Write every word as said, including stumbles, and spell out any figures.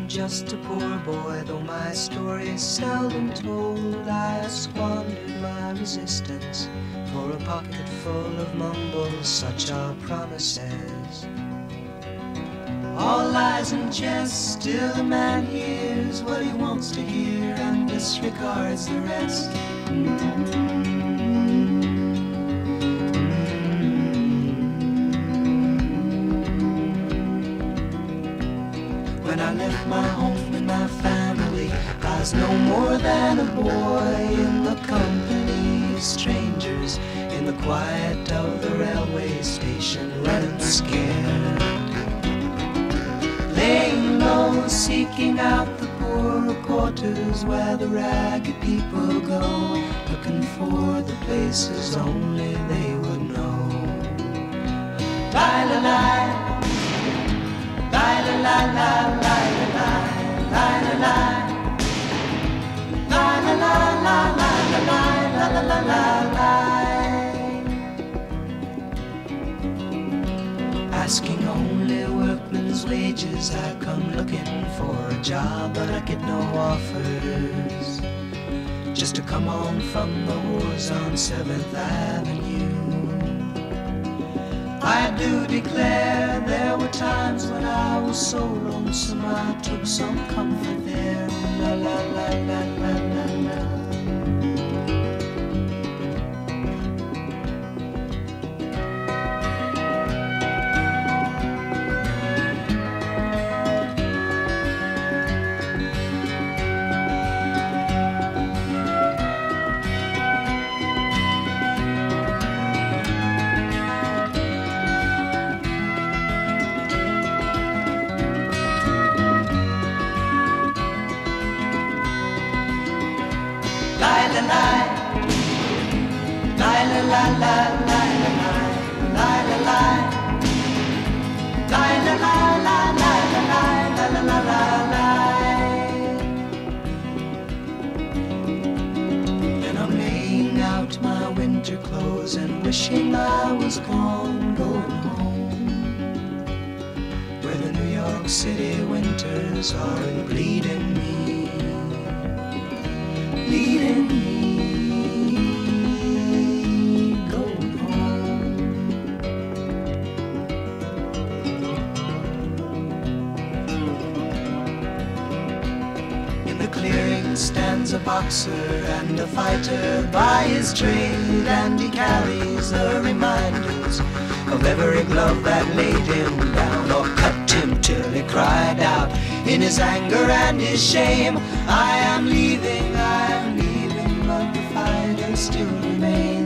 just a poor boy, though my story is seldom told. I squandered my resistance for a pocket full of mumbles, such are promises. All lies and jest, still a man hears what he wants to hear and disregards the rest. When I left my home and my family, I was no more than a boy in the company of strangers, in the quiet of the railway station, running scared, laying low, seeking out the poorer quarters where the ragged people go, looking for the places only they would know. Lie-la-lie, lie-la-lie-lie, lie-la-lie, lie-la-lie, lie-la-lie, lie-la-lie, asking only workmen's wages, I come looking for a job, but I get no offers, just to come on from the wars on seventh avenue. I do declare there were times when I was so lonesome I took some comfort there. La la la la la la la. And I'm laying out my winter clothes and wishing I was gone, going home, where the New York City winters aren't bleeding me, bleeding me. Stands a boxer and a fighter by his trade, and he carries the reminders of every glove that laid him down or cut him till he cried out in his anger and his shame, I am leaving, I am leaving, but the fighter still remains.